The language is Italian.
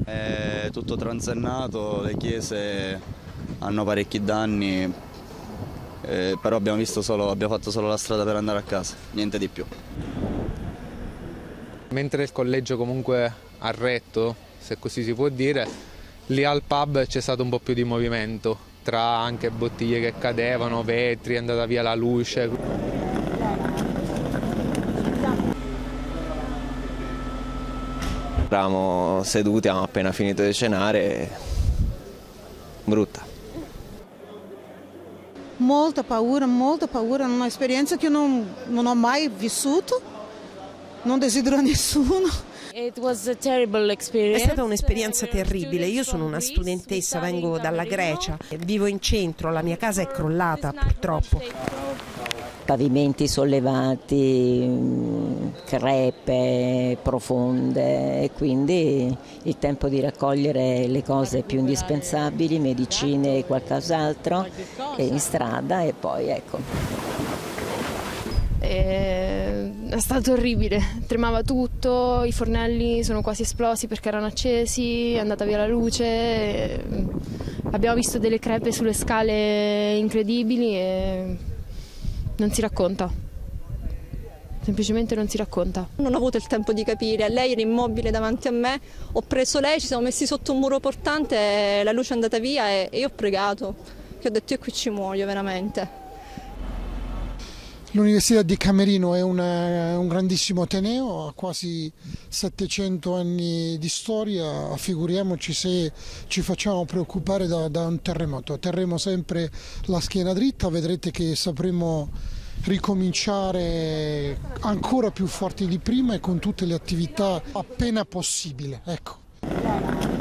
È tutto transennato, le chiese hanno parecchi danni, però abbiamo fatto solo la strada per andare a casa, niente di più. Mentre il collegio comunque ha retto, se così si può dire, lì al pub c'è stato un po' più di movimento, tra anche bottiglie che cadevano, vetri, è andata via la luce. Eravamo seduti, avevamo appena finito di cenare, brutta. Molta paura, un'esperienza che non ho mai vissuto, non desidero a nessuno. È stata un'esperienza terribile. Io sono una studentessa, vengo dalla Grecia, vivo in centro, la mia casa è crollata purtroppo. Pavimenti sollevati, crepe profonde e quindi il tempo di raccogliere le cose più indispensabili, medicine e qualcos'altro in strada e poi ecco. È stato orribile, tremava tutto, i fornelli sono quasi esplosi perché erano accesi, è andata via la luce, abbiamo visto delle crepe sulle scale incredibili e non si racconta, semplicemente non si racconta. Non ho avuto il tempo di capire, lei era immobile davanti a me, ho preso lei, ci siamo messi sotto un muro portante, la luce è andata via e io ho pregato, che ho detto io qui ci muoio veramente. L'Università di Camerino è un grandissimo ateneo, ha quasi 700 anni di storia, figuriamoci se ci facciamo preoccupare da un terremoto. Terremo sempre la schiena dritta, vedrete che sapremo ricominciare ancora più forti di prima e con tutte le attività appena possibile. Ecco.